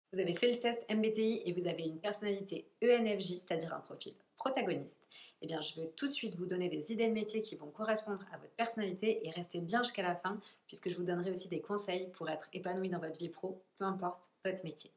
Vous avez fait le test MBTI et vous avez une personnalité ENFJ, c'est-à-dire un profil protagoniste. Eh bien, je vais tout de suite vous donner des idées de métier qui vont correspondre à votre personnalité et restez bien jusqu'à la fin, puisque je vous donnerai aussi des conseils pour être épanoui dans votre vie pro, peu importe votre métier.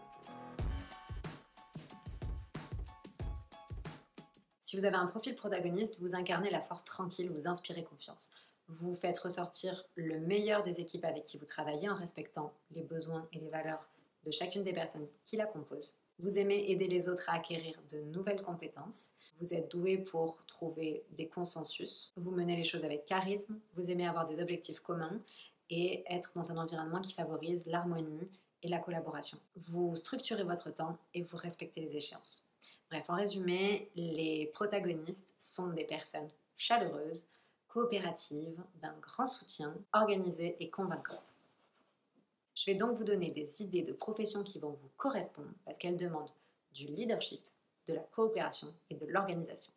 Si vous avez un profil protagoniste, vous incarnez la force tranquille, vous inspirez confiance. Vous faites ressortir le meilleur des équipes avec qui vous travaillez en respectant les besoins et les valeurs de chacune des personnes qui la composent. Vous aimez aider les autres à acquérir de nouvelles compétences. Vous êtes doué pour trouver des consensus. Vous menez les choses avec charisme. Vous aimez avoir des objectifs communs et être dans un environnement qui favorise l'harmonie et la collaboration. Vous structurez votre temps et vous respectez les échéances. Bref, en résumé, les protagonistes sont des personnes chaleureuses, coopératives, d'un grand soutien, organisées et convaincantes. Je vais donc vous donner des idées de professions qui vont vous correspondre parce qu'elles demandent du leadership, de la coopération et de l'organisation.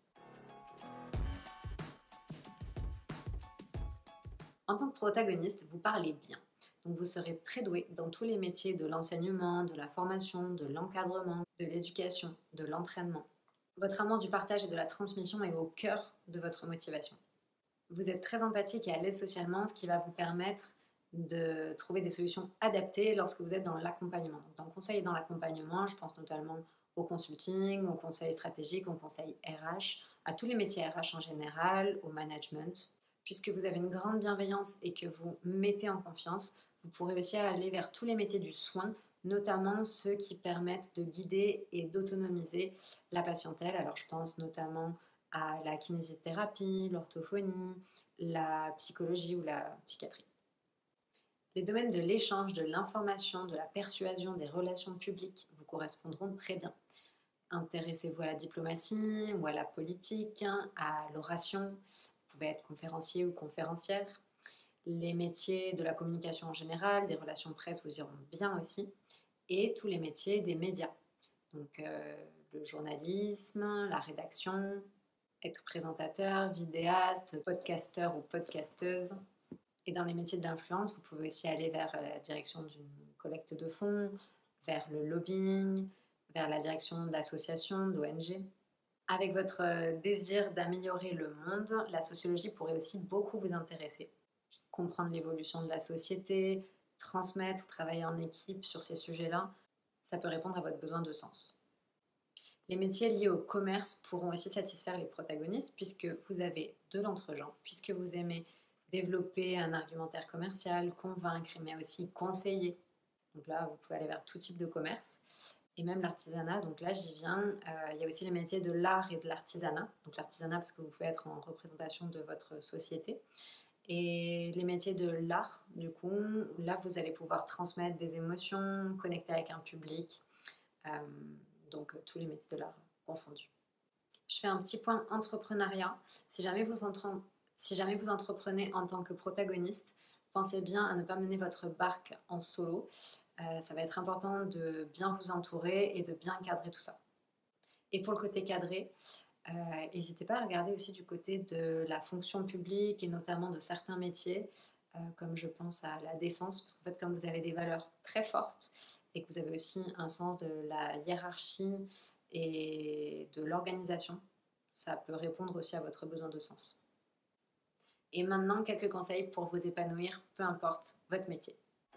En tant que protagoniste, vous parlez bien. Donc vous serez très doué dans tous les métiers de l'enseignement, de la formation, de l'encadrement, de l'éducation, de l'entraînement. Votre amour du partage et de la transmission est au cœur de votre motivation. Vous êtes très empathique et à l'aise socialement, ce qui va vous permettre de trouver des solutions adaptées lorsque vous êtes dans l'accompagnement. Donc, dans le conseil et dans l'accompagnement, je pense notamment au consulting, au conseil stratégique, au conseil RH, à tous les métiers RH en général, au management. Puisque vous avez une grande bienveillance et que vous mettez en confiance, vous pourrez aussi aller vers tous les métiers du soin, notamment ceux qui permettent de guider et d'autonomiser la patientèle. Alors je pense notamment à la kinésithérapie, l'orthophonie, la psychologie ou la psychiatrie. Les domaines de l'échange, de l'information, de la persuasion, des relations publiques vous correspondront très bien. Intéressez-vous à la diplomatie ou à la politique, à l'oration. Vous pouvez être conférencier ou conférencière. Les métiers de la communication en général, des relations presse vous iront bien aussi. Et tous les métiers des médias. Donc le journalisme, la rédaction, être présentateur, vidéaste, podcasteur ou podcasteuse. Et dans les métiers de l'influence, vous pouvez aussi aller vers la direction d'une collecte de fonds, vers le lobbying, vers la direction d'associations, d'ONG. Avec votre désir d'améliorer le monde, la sociologie pourrait aussi beaucoup vous intéresser. Comprendre l'évolution de la société, transmettre, travailler en équipe sur ces sujets-là, ça peut répondre à votre besoin de sens. Les métiers liés au commerce pourront aussi satisfaire les protagonistes puisque vous avez de l'entre-gens, puisque vous aimez développer un argumentaire commercial, convaincre, mais aussi conseiller. Donc là, vous pouvez aller vers tout type de commerce et même l'artisanat. Donc là, j'y viens. Il y a aussi les métiers de l'art et de l'artisanat. Donc l'artisanat parce que vous pouvez être en représentation de votre société. Et les métiers de l'art, du coup, là, vous allez pouvoir transmettre des émotions, connecter avec un public. Donc tous les métiers de l'art confondus. Je fais un petit point entrepreneuriat. Si jamais vous entreprenez en tant que protagoniste, pensez bien à ne pas mener votre barque en solo. Ça va être important de bien vous entourer et de bien cadrer tout ça. Et pour le côté cadré, n'hésitez pas à regarder aussi du côté de la fonction publique et notamment de certains métiers, comme je pense à la défense, parce qu'en fait, comme vous avez des valeurs très fortes et que vous avez aussi un sens de la hiérarchie et de l'organisation, ça peut répondre aussi à votre besoin de sens. Et maintenant, quelques conseils pour vous épanouir, peu importe votre métier.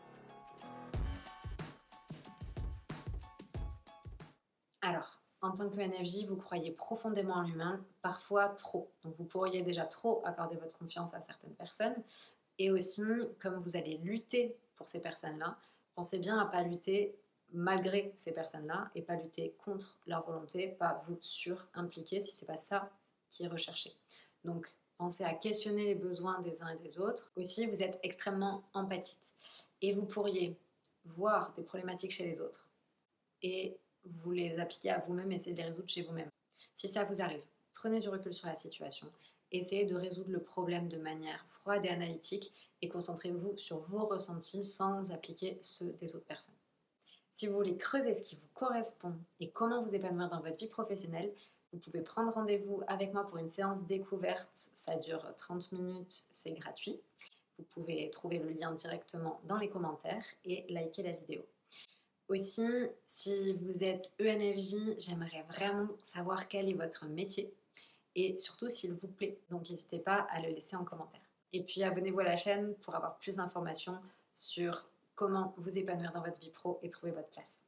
Alors, en tant que NFJ, vous croyez profondément en l'humain, parfois trop. Donc vous pourriez déjà trop accorder votre confiance à certaines personnes. Et aussi, comme vous allez lutter pour ces personnes-là, pensez bien à ne pas lutter malgré ces personnes-là et pas lutter contre leur volonté, pas vous sur-impliquer si ce n'est pas ça qui est recherché. Donc, pensez à questionner les besoins des uns et des autres. Aussi, vous êtes extrêmement empathique et vous pourriez voir des problématiques chez les autres et vous les appliquer à vous-même et essayer de les résoudre chez vous-même. Si ça vous arrive, prenez du recul sur la situation, essayez de résoudre le problème de manière froide et analytique et concentrez-vous sur vos ressentis sans appliquer ceux des autres personnes. Si vous voulez creuser ce qui vous correspond et comment vous épanouir dans votre vie professionnelle, vous pouvez prendre rendez-vous avec moi pour une séance découverte. Ça dure 30 minutes, c'est gratuit. Vous pouvez trouver le lien directement dans les commentaires et liker la vidéo. Aussi, si vous êtes ENFJ, j'aimerais vraiment savoir quel est votre métier et surtout s'il vous plaît. Donc n'hésitez pas à le laisser en commentaire. Et puis abonnez-vous à la chaîne pour avoir plus d'informations sur comment vous épanouir dans votre vie pro et trouver votre place.